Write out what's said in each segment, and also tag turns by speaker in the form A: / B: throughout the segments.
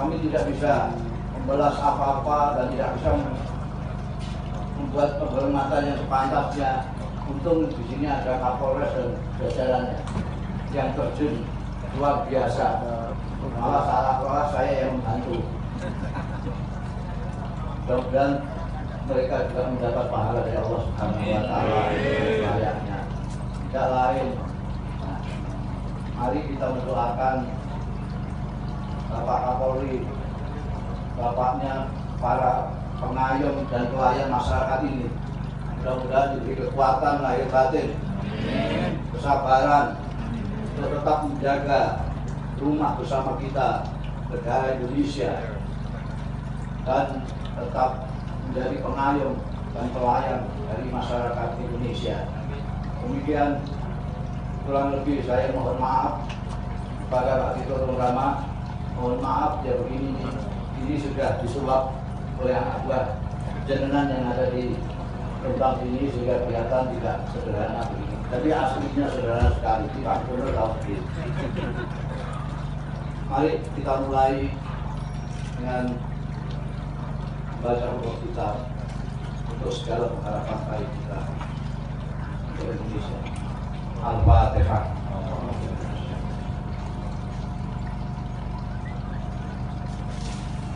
A: Kami tidak bisa membalas apa-apa dan tidak bisa membuat penghormatan yang sepantasnya. Untung di sini ada Kapolres dan jajarannya yang terjun luar biasa. Malah salah saya yang membantu. Mudah-mudahan mereka juga mendapat pahala dari Allah Subhanahu wa Ta'ala layaknya. Tidak lain. Nah, mari kita mendoakan Bapak Kapolri, bapaknya para pengayom dan pelayan masyarakat ini. Mudah-mudahan diberi kekuatan lahir batin, kesabaran untuk tetap menjaga rumah bersama kita, negara Indonesia, dan tetap menjadi pengayom dan pelayan dari masyarakat Indonesia. Demikian kurang lebih saya mohon maaf kepada Pak Tito Rama. Mohon maaf ya begini, ini sudah disulap oleh anak buah jenengan yang ada di Rembang ini sehingga kelihatan tidak sederhana begini. Tapi aslinya sederhana sekali, Pak Gubernur tahu sendiri. Mari kita mulai dengan baca huruf kita untuk segala pengharapan baik kita untuk Indonesia. Al-Fatihah.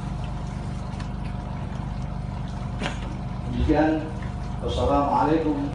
A: Demikian, wassalamualaikum